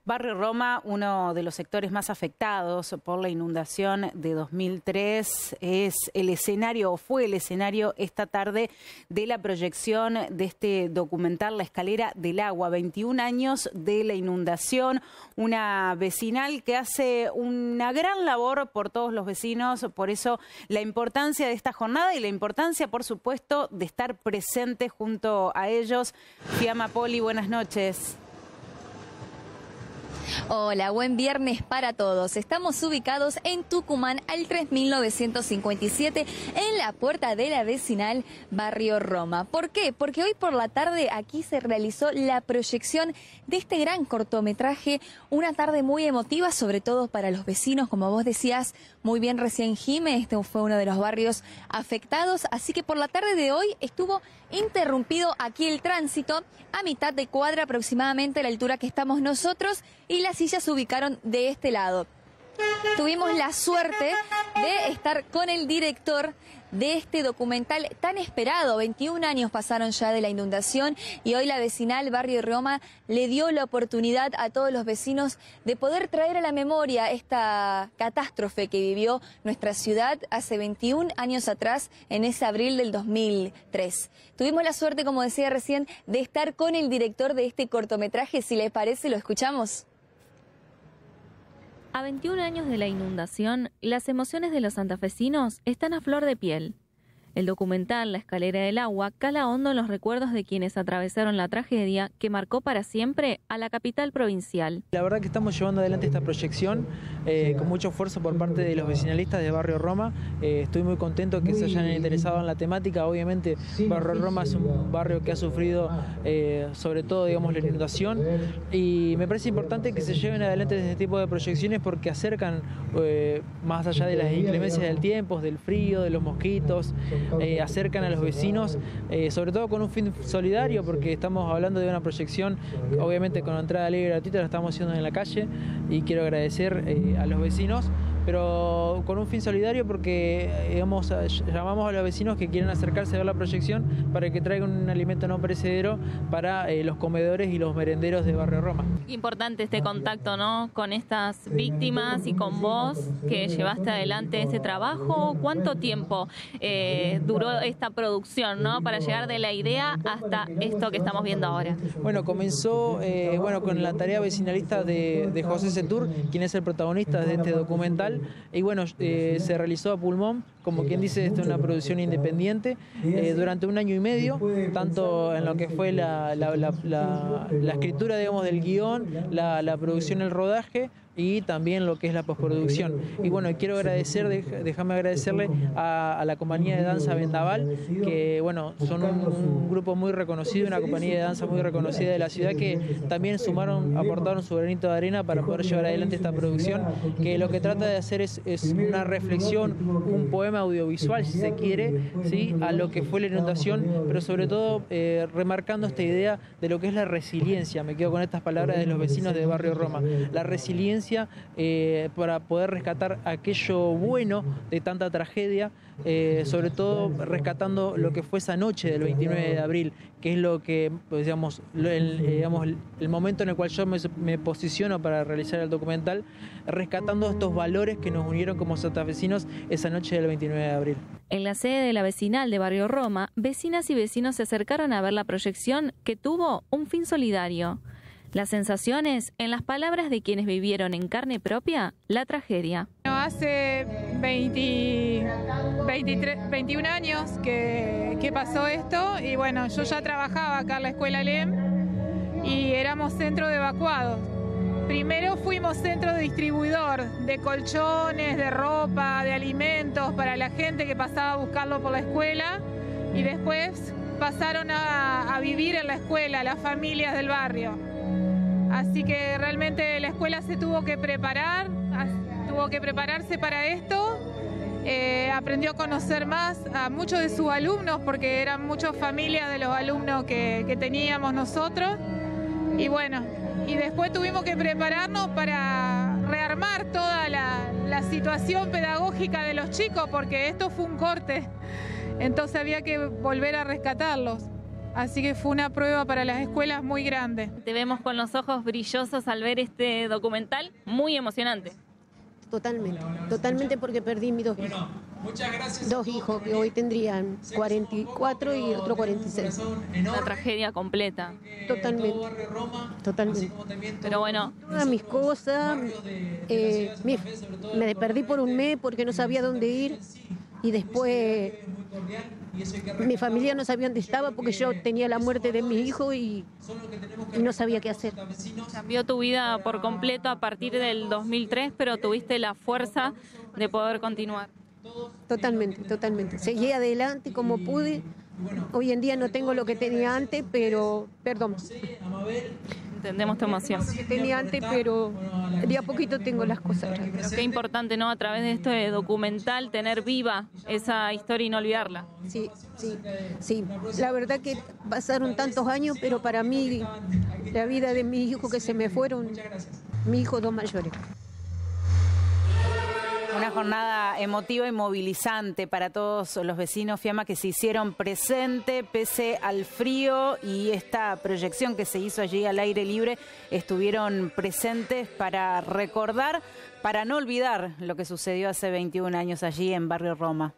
Barrio Roma, uno de los sectores más afectados por la inundación de 2003, es el escenario, o fue el escenario esta tarde de la proyección de este documental La Escalera del Agua, 21 años de la inundación, una vecinal que hace una gran labor por todos los vecinos, por eso la importancia de esta jornada y la importancia, por supuesto, de estar presente junto a ellos. Fiamma Poli, buenas noches. Hola, buen viernes para todos. Estamos ubicados en Tucumán al 3957 en la puerta de la vecinal Barrio Roma. ¿Por qué? Porque hoy por la tarde aquí se realizó la proyección de este gran cortometraje, una tarde muy emotiva, sobre todo para los vecinos, como vos decías muy bien recién, Jime, este fue uno de los barrios afectados, así que por la tarde de hoy estuvo interrumpido aquí el tránsito a mitad de cuadra aproximadamente a la altura que estamos nosotros, y las sillas se ubicaron de este lado. Tuvimos la suerte de estar con el director de este documental tan esperado. 21 años pasaron ya de la inundación y hoy la vecinal Barrio Roma le dio la oportunidad a todos los vecinos de poder traer a la memoria esta catástrofe que vivió nuestra ciudad hace 21 años atrás, en ese abril del 2003. Tuvimos la suerte, como decía recién, de estar con el director de este cortometraje. Si les parece, lo escuchamos. A 21 años de la inundación, las emociones de los santafesinos están a flor de piel. El documental La Escalera del Agua cala hondo en los recuerdos de quienes atravesaron la tragedia que marcó para siempre a la capital provincial. La verdad que estamos llevando adelante esta proyección con mucho esfuerzo por parte de los vecinalistas de Barrio Roma. Estoy muy contento que se hayan interesado en la temática. Obviamente Barrio Roma es un barrio que ha sufrido sobre todo, digamos, la inundación, y me parece importante que se lleven adelante este tipo de proyecciones porque acercan, más allá de las inclemencias del tiempo, del frío, de los mosquitos, acercan a los vecinos, sobre todo con un fin solidario, porque estamos hablando de una proyección, obviamente con entrada libre y gratuita, la estamos haciendo en la calle, y quiero agradecer a los vecinos, pero con un fin solidario porque digamos, llamamos a los vecinos que quieren acercarse a ver la proyección para que traigan un alimento no perecedero para los comedores y los merenderos de Barrio Roma. Importante este contacto, ¿no?, con estas víctimas y con vos que llevaste adelante este trabajo. ¿Cuánto tiempo duró esta producción, ¿no?, para llegar de la idea hasta esto que estamos viendo ahora? Bueno, comenzó con la tarea vecinalista de José Setur, quien es el protagonista de este documental. Y bueno, se realizó a pulmón, como quien dice, esta es una producción independiente, durante 1 año y medio, tanto en lo que fue la escritura, digamos, del guión, la producción, el rodaje, y también lo que es la postproducción. Y bueno, quiero agradecer, déjame agradecerle a la compañía de danza Vendaval, que bueno, son un grupo muy reconocido, una compañía de danza muy reconocida de la ciudad, que también aportaron su granito de arena para poder llevar adelante esta producción, que lo que trata de hacer es una reflexión, un poema audiovisual, si se quiere, ¿sí?, a lo que fue la inundación, pero sobre todo remarcando esta idea de lo que es la resiliencia. Me quedo con estas palabras de los vecinos de Barrio Roma. La resiliencia para poder rescatar aquello bueno de tanta tragedia, sobre todo rescatando lo que fue esa noche del 29 de abril, que es lo que, pues, digamos, el momento en el cual yo me posiciono para realizar el documental, rescatando estos valores que nos unieron como santafesinos esa noche del 29 de abril. En la sede de la vecinal de Barrio Roma, vecinas y vecinos se acercaron a ver la proyección, que tuvo un fin solidario. Las sensaciones en las palabras de quienes vivieron en carne propia la tragedia. Hace 21 años que pasó esto, y bueno, yo ya trabajaba acá en la escuela LEM y éramos centro de evacuados. Primero fuimos centro de distribuidor de colchones, de ropa, de alimentos para la gente que pasaba a buscarlo por la escuela, y después pasaron a vivir en la escuela las familias del barrio. Así que realmente la escuela se tuvo que prepararse para esto, aprendió a conocer más a muchos de sus alumnos, porque eran muchas familias de los alumnos que teníamos nosotros, y bueno, y después tuvimos que prepararnos para rearmar toda la situación pedagógica de los chicos, porque esto fue un corte, entonces había que volver a rescatarlos. Así que fue una prueba para las escuelas muy grande. Te vemos con los ojos brillosos al ver este documental, muy emocionante. Totalmente, totalmente, porque perdí mis dos hijos. Dos hijos que hoy tendrían 44 y otro 46. Una tragedia completa. Totalmente, totalmente. Pero bueno. Todas mis cosas, me perdí por un mes porque no sabía dónde ir, y después mi familia no sabía dónde estaba porque yo tenía la muerte de mi hijo y no sabía qué hacer. Cambió tu vida por completo a partir del 2003, pero tuviste la fuerza de poder continuar. Totalmente, totalmente. Seguí adelante como pude. Hoy en día no tengo lo que tenía antes, pero, perdón. Entendemos tu emoción. Que tenía antes, pero de a poquito tengo las cosas. Pero qué importante, ¿no? A través de este documental tener viva esa historia y no olvidarla. Sí, sí, sí. La verdad que pasaron tantos años, pero para mí la vida de mis hijos que se me fueron, mis hijos dos mayores. Una jornada emotiva y movilizante para todos los vecinos, Fiamma, que se hicieron presente pese al frío, y esta proyección que se hizo allí al aire libre, estuvieron presentes para recordar, para no olvidar lo que sucedió hace 21 años allí en Barrio Roma.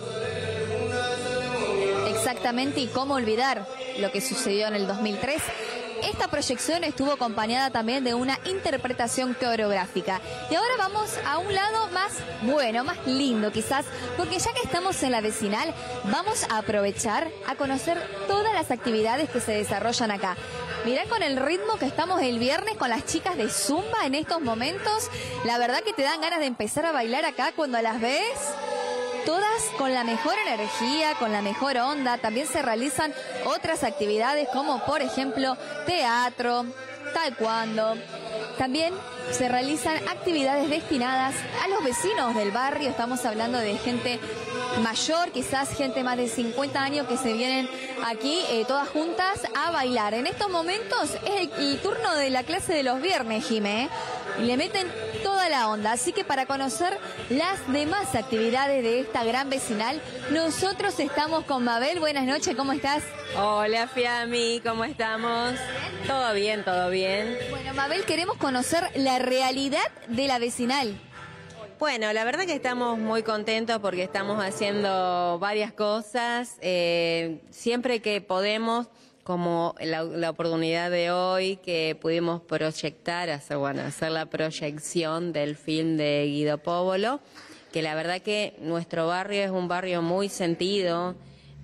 Exactamente, y cómo olvidar lo que sucedió en el 2003. Esta proyección estuvo acompañada también de una interpretación coreográfica. Y ahora vamos a un lado más bueno, más lindo quizás, porque ya que estamos en la vecinal, vamos a aprovechar a conocer todas las actividades que se desarrollan acá. Mirá con el ritmo que estamos el viernes con las chicas de Zumba en estos momentos. La verdad que te dan ganas de empezar a bailar acá cuando las ves. Todas con la mejor energía, con la mejor onda. También se realizan otras actividades como por ejemplo teatro, taekwondo. También se realizan actividades destinadas a los vecinos del barrio. Estamos hablando de gente mayor, quizás gente más de 50 años que se vienen aquí todas juntas a bailar. En estos momentos es el turno de la clase de los viernes, Jimé, y le meten toda la onda. Así que para conocer las demás actividades de esta gran vecinal, nosotros estamos con Mabel. Buenas noches, ¿cómo estás? Hola, Fiammi, ¿cómo estamos? Todo bien, todo bien. Bueno, Mabel, queremos conocer la realidad de la vecinal. Bueno, la verdad que estamos muy contentos porque estamos haciendo varias cosas. Siempre que podemos, como la oportunidad de hoy, que pudimos proyectar, hacer la proyección del film de Guido Póvolo, que la verdad que nuestro barrio es un barrio muy sentido,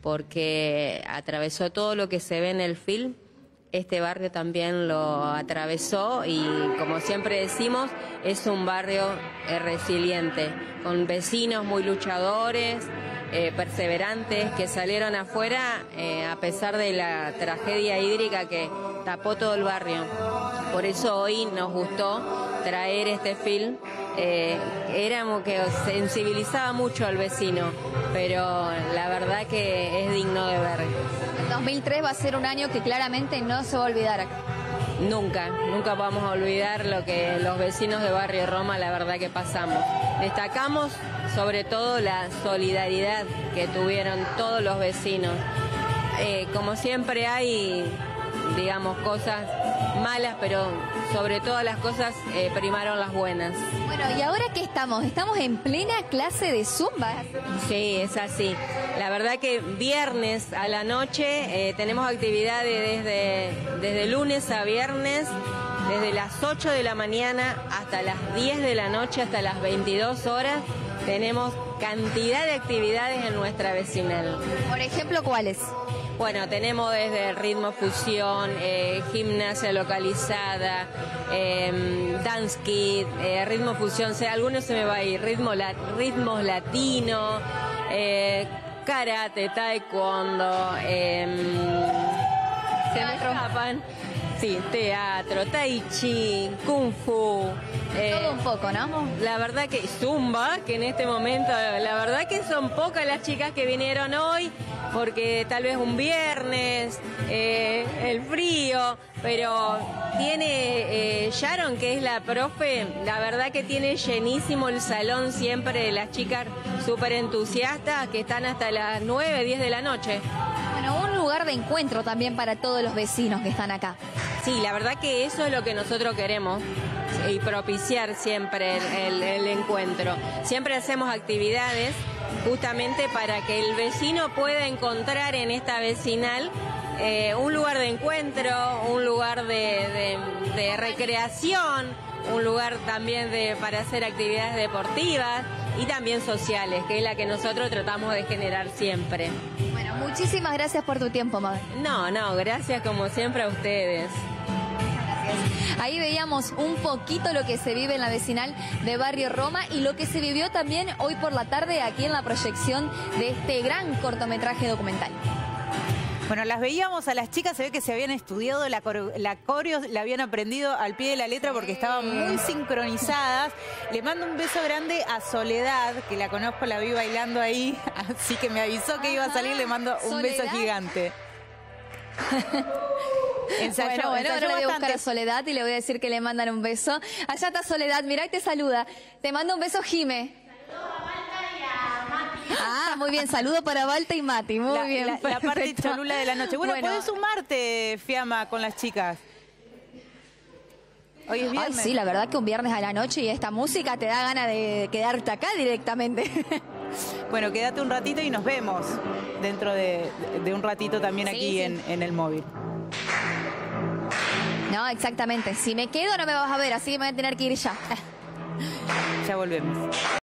porque atravesó todo lo que se ve en el film. Este barrio también lo atravesó y, como siempre decimos, es un barrio resiliente, con vecinos muy luchadores, perseverantes, que salieron afuera a pesar de la tragedia hídrica que tapó todo el barrio. Por eso hoy nos gustó traer este film. Éramos que sensibilizaba mucho al vecino, pero la verdad que es digno de ver. El 2003 va a ser un año que claramente no se va a olvidar acá. Nunca vamos a olvidar lo que los vecinos de Barrio Roma, la verdad que pasamos. Destacamos sobre todo la solidaridad que tuvieron todos los vecinos. Como siempre hay, digamos, cosas malas, pero sobre todas las cosas primaron las buenas. Bueno, ¿y ahora qué estamos? ¿Estamos en plena clase de Zumba? Sí, es así. La verdad que viernes a la noche tenemos actividades desde lunes a viernes, desde las 8 de la mañana hasta las 10 de la noche, hasta las 22 horas. Tenemos cantidad de actividades en nuestra vecinal. Por ejemplo, ¿cuáles? Bueno, tenemos desde ritmo fusión, gimnasia localizada, dance kit, ritmo fusión, algunos se me va a ir, ritmos latinos, karate, taekwondo, se me escapan. Sí, teatro, tai chi, kung fu. Todo un poco, ¿no? La verdad que Zumba, que en este momento, la verdad que son pocas las chicas que vinieron hoy, porque tal vez un viernes, el frío, pero tiene Sharon, que es la profe, la verdad que tiene llenísimo el salón siempre, las chicas súper entusiastas, que están hasta las 9, 10 de la noche. Bueno, un lugar lugar de encuentro también para todos los vecinos que están acá. Sí, la verdad que eso es lo que nosotros queremos y propiciar siempre el encuentro. Siempre hacemos actividades justamente para que el vecino pueda encontrar en esta vecinal un lugar de encuentro, un lugar de recreación, un lugar también para hacer actividades deportivas y también sociales, que es la que nosotros tratamos de generar siempre. Bueno, muchísimas gracias por tu tiempo, Mabel. No, gracias como siempre a ustedes. Ahí veíamos un poquito lo que se vive en la vecinal de Barrio Roma y lo que se vivió también hoy por la tarde aquí en la proyección de este gran cortometraje documental. Bueno, las veíamos a las chicas, se ve que se habían estudiado la coreo, la habían aprendido al pie de la letra porque estaban muy sincronizadas. Le mando un beso grande a Soledad, que la conozco, la vi bailando ahí, así que me avisó que iba a salir, le mando un beso gigante. Bueno, ahora le voy a buscar a Soledad y le voy a decir que le mandan un beso. Allá está Soledad, mirá y te saluda. Te mando un beso, Jime. Ah, muy bien, saludo para Balta y Mati, muy bien. La parte cholula de la noche. Bueno, podés sumarte, Fiamma, con las chicas. Hoy es viernes. Ay, sí, la verdad que un viernes a la noche y esta música te da ganas de quedarte acá directamente. Bueno, quédate un ratito y nos vemos dentro de un ratito también aquí en el móvil. No, exactamente. Si me quedo no me vas a ver, así que me voy a tener que ir ya. Ya volvemos.